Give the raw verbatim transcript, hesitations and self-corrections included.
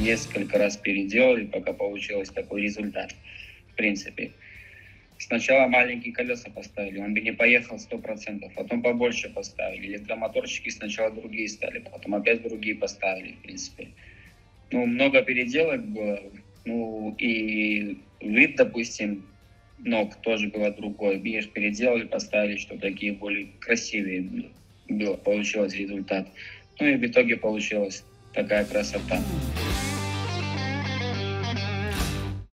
несколько раз переделали, пока получилось такой результат, в принципе. Сначала маленькие колеса поставили, он бы не поехал сто процентов, потом побольше поставили. Электромоторчики сначала другие стали, потом опять другие поставили, в принципе. Ну, много переделок было, ну, и вид, допустим, ног тоже было другой. Видишь, переделали, поставили, что такие более красивые было, получилось результат. Ну и в итоге получилась такая красота.